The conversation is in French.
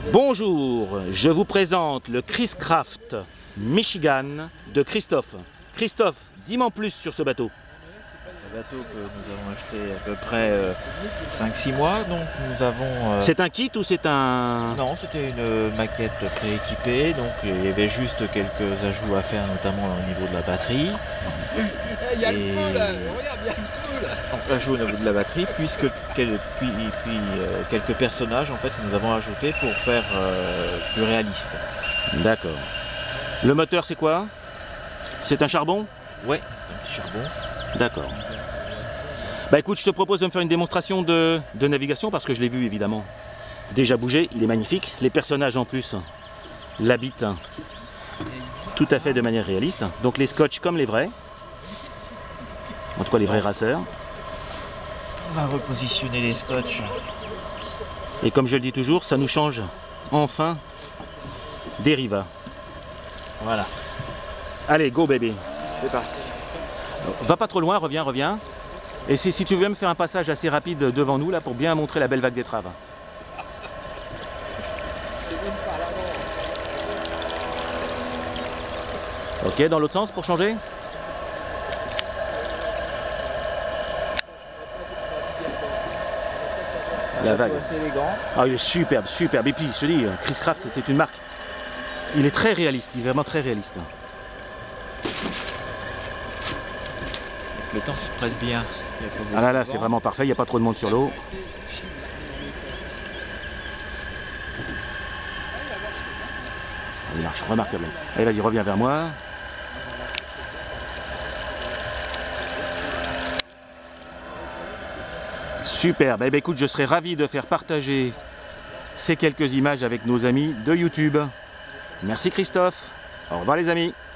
Bonjour, je vous présente le Chris Craft Michigan de Christophe. Christophe, dis-moi en plus sur ce bateau. Un bateau que nous avons acheté à peu près 5-6 mois, donc nous avons... C'est un kit ou c'est un... Non, c'était une maquette prééquipée, donc il y avait juste quelques ajouts à faire, notamment au niveau de la batterie. Il y a le feu là, regarde, il y a le feu là. Donc ajout au niveau de la batterie, puis quelques personnages en fait que nous avons ajoutés pour faire plus réaliste. D'accord. Le moteur c'est quoi? C'est un charbon? Ouais, un petit charbon. D'accord. Bah écoute, je te propose de me faire une démonstration de navigation parce que je l'ai vu évidemment déjà bouger, il est magnifique. Les personnages en plus l'habitent tout à fait de manière réaliste. Donc les scotch comme les vrais, en tout cas les vrais raceurs. On va repositionner les scotch. Et comme je le dis toujours, ça nous change enfin des rivas. Voilà, Allez, go baby. c'est parti. Va pas trop loin, reviens. Et si tu veux me faire un passage assez rapide devant nous là pour bien montrer la belle vague d'étrave. Ok, dans l'autre sens pour changer. La vague. C'est élégant. Ah, il est superbe. Et puis, je te dis, Chris Craft, c'est une marque. Il est très réaliste, il est vraiment très réaliste. Le temps se prête bien. Ah là là, c'est vraiment parfait, il n'y a pas trop de monde sur l'eau. Il marche remarquablement. Allez, vas-y, reviens vers moi. Super, bah écoute, je serais ravi de faire partager ces quelques images avec nos amis de YouTube. Merci Christophe. Au revoir les amis.